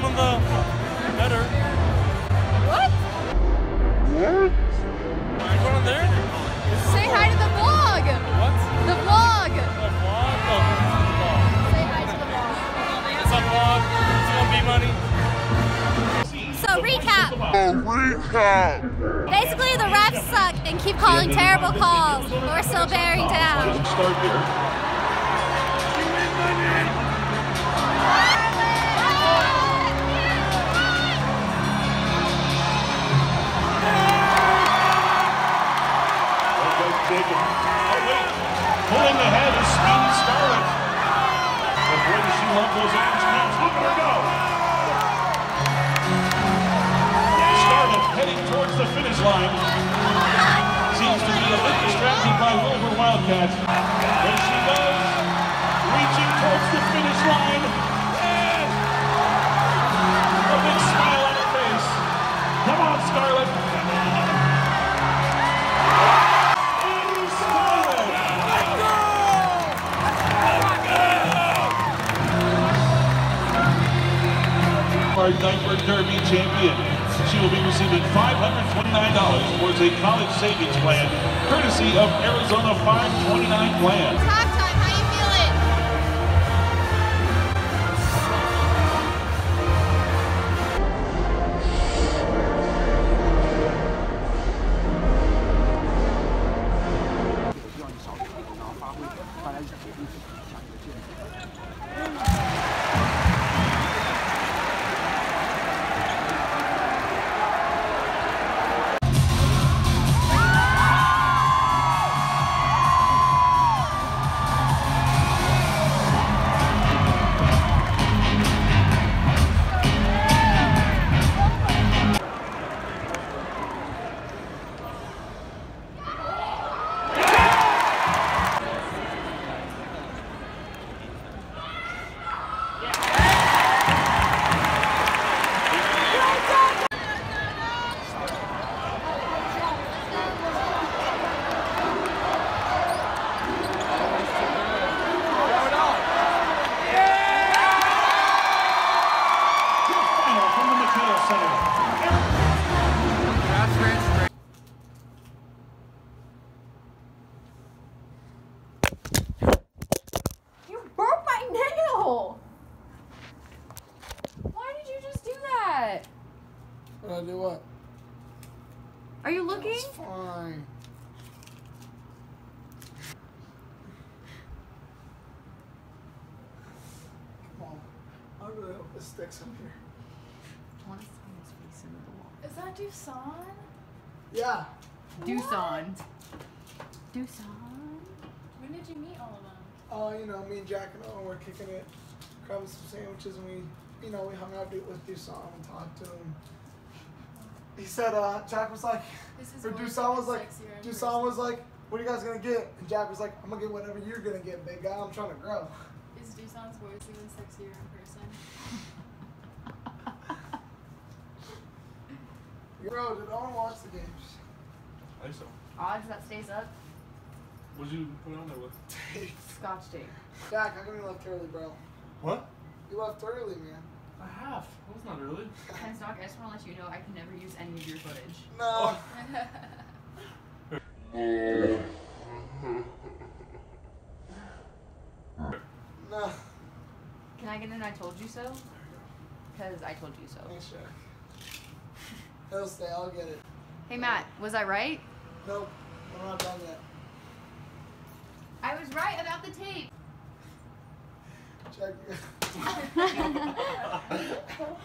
on the header. What? What? You going on there? Say hi to the vlog. What? The vlog. The vlog? Oh, the vlog. Say hi to the vlog. It's a vlog. It's gonna be money. So recap. Basically, the refs suck and keep calling terrible calls, but we're still bearing down. Start here. Pulling ahead is Speedy Scarlett. But boy, does she love those orange caps. Look at her go. Scarlett heading towards the finish line. Seems to be a bit distracted by Wilbur Wildcats. There she goes, reaching towards the finish line. And a big smile on her face. Come on, Scarlett. Our Diaper Derby champion. She will be receiving $529 towards a college savings plan, courtesy of Arizona 529 plan. Talk time, how you feeling? You broke my nail! Why did you just do that? Did I do what? Are you looking? It's fine. Come on. I really hope this sticks in here. I want to sign his face into the wall. Is that Dusan? Yeah. Dusan. Dusan? When did you meet all of them? Oh, you know, me and Jack and Owen were kicking it, grabbing some sandwiches, and we hung out with Dusan and talked to him. He said, Jack was like, or Dusan was like, what are you guys gonna get? And Jack was like, I'm gonna get whatever you're gonna get, big guy. I'm trying to grow. Is Dusan's voice even sexier in person? Bro, did Owen watch the games? I think so. Odds that stays up? What'd you put on there with? Scotch tape. Jack, how come you left early, bro? What? You left early, man. I have. That was not early. Penstock, I just want to let you know I can never use any of your footage. No. No. Can I get an I told you so? Because I told you so. Thanks, Jack. He'll stay, I'll get it. Hey Matt, was I right? Nope, I'm not done yet. I was right about the tape. Jack.